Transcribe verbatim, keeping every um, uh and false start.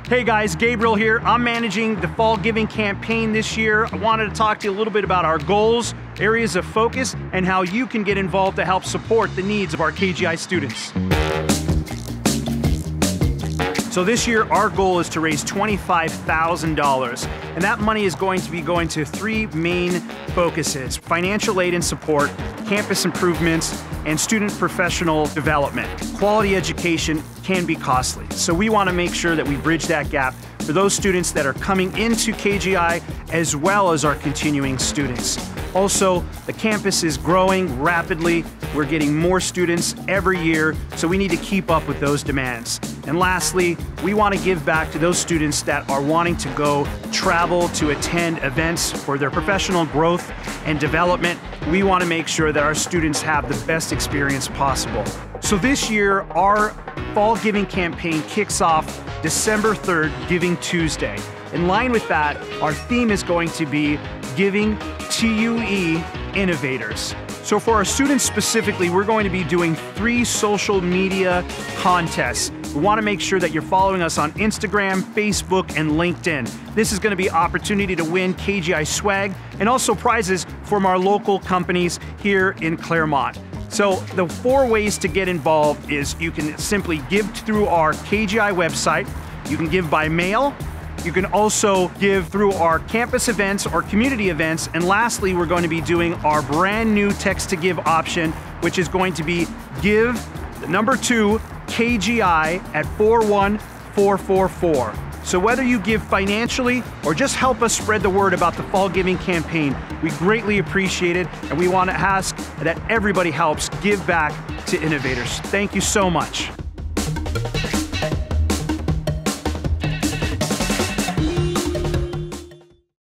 Hey guys, Gabriel here. I'm managing the Fall Giving campaign this year. I wanted to talk to you a little bit about our goals, areas of focus, and how you can get involved to help support the needs of our K G I students. So this year, our goal is to raise twenty-five thousand dollars, and that money is going to be going to three main focuses: financial aid and support, campus improvements, and student professional development. Quality education can be costly, so we want to make sure that we bridge that gap for those students that are coming into K G I as well as our continuing students. Also, the campus is growing rapidly. We're getting more students every year, so we need to keep up with those demands. And lastly, we want to give back to those students that are wanting to go travel to attend events for their professional growth and development. We want to make sure that our students have the best experience possible. So this year, our Fall Giving campaign kicks off December third, Giving Tuesday. In line with that, our theme is going to be Giving Tue, Innovators. So for our students specifically, we're going to be doing three social media contests. We want to make sure that you're following us on Instagram, Facebook, and LinkedIn. This is going to be an opportunity to win K G I swag and also prizes from our local companies here in Claremont. So the four ways to get involved is you can simply give through our K G I website, you can give by mail, you can also give through our campus events or community events, and lastly, we're going to be doing our brand new text to give option, which is going to be give the number two K G I at four one four four four. So whether you give financially or just help us spread the word about the Fall Giving campaign, we greatly appreciate it, and we want to ask that everybody helps give back to innovators. Thank you so much.